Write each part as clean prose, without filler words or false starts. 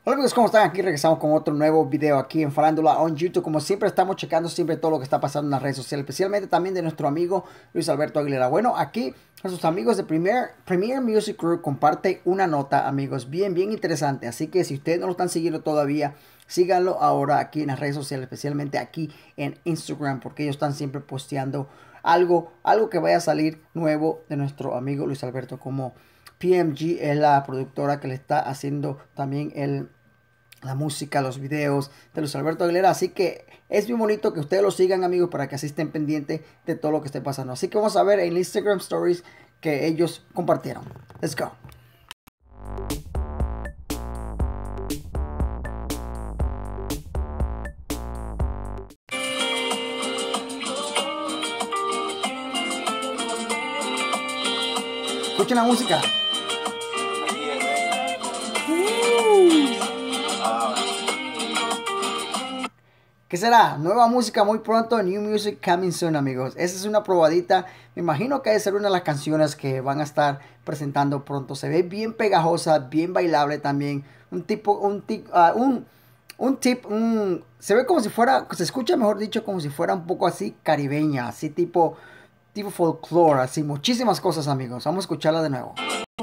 Hola amigos, ¿cómo están? Aquí regresamos con otro nuevo video aquí en Farándula on YouTube. Como siempre estamos checando siempre todo lo que está pasando en las redes sociales, especialmente también de nuestro amigo Luis Alberto Aguilera. Bueno, aquí nuestros amigos de Premier Music Group comparte una nota, amigos, bien interesante. Así que si ustedes no lo están siguiendo todavía, síganlo ahora aquí en las redes sociales, especialmente aquí en Instagram, porque ellos están siempre posteando algo que vaya a salir nuevo de nuestro amigo Luis Alberto. Como PMG es la productora que le está haciendo también la música, los videos de Luis Alberto Aguilera. Así que es muy bonito que ustedes lo sigan, amigos, para que así estén pendientes de todo lo que esté pasando. Así que vamos a ver en Instagram Stories que ellos compartieron. Let's go. Escuchen la música. ¿Qué será? Nueva música muy pronto, New Music Coming Soon, amigos. Esa es una probadita. Me imagino que debe ser una de las canciones que van a estar presentando pronto. Se ve bien pegajosa, bien bailable también. Se ve como si fuera, se escucha mejor dicho, como si fuera un poco así caribeña, así tipo folklore, así muchísimas cosas, amigos. Vamos a escucharla de nuevo.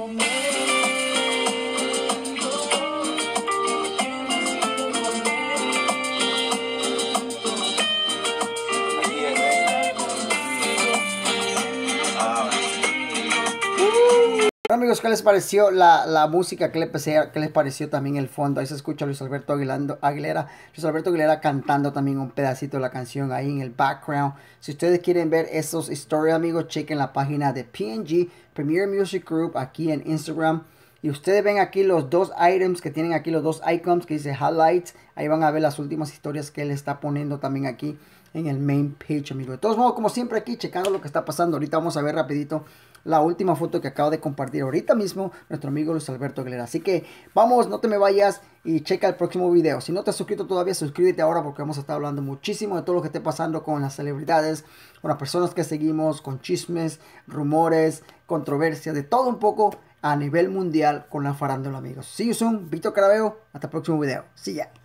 Bueno, amigos, ¿qué les pareció la música? ¿Qué les pareció también el fondo? Ahí se escucha a Luis Alberto Aguilera cantando también un pedacito de la canción ahí en el background. Si ustedes quieren ver esos stories, amigos, chequen la página de PNG, Premier Music Group, aquí en Instagram. Y ustedes ven aquí los dos items que tienen aquí, los dos icons que dice highlights. Ahí van a ver las últimas historias que él está poniendo también aquí en el main page, amigos. De todos modos, como siempre aquí, checando lo que está pasando. Ahorita vamos a ver rapidito la última foto que acabo de compartir ahorita mismo nuestro amigo Luis Alberto Aguilera. Así que vamos, no te me vayas y checa el próximo video. Si no te has suscrito todavía, suscríbete ahora porque vamos a estar hablando muchísimo de todo lo que esté pasando con las celebridades, con las personas que seguimos, con chismes, rumores, controversias, de todo un poco a nivel mundial con la farándula, amigos. See you soon, Vito Carabeo, hasta el próximo video. See ya.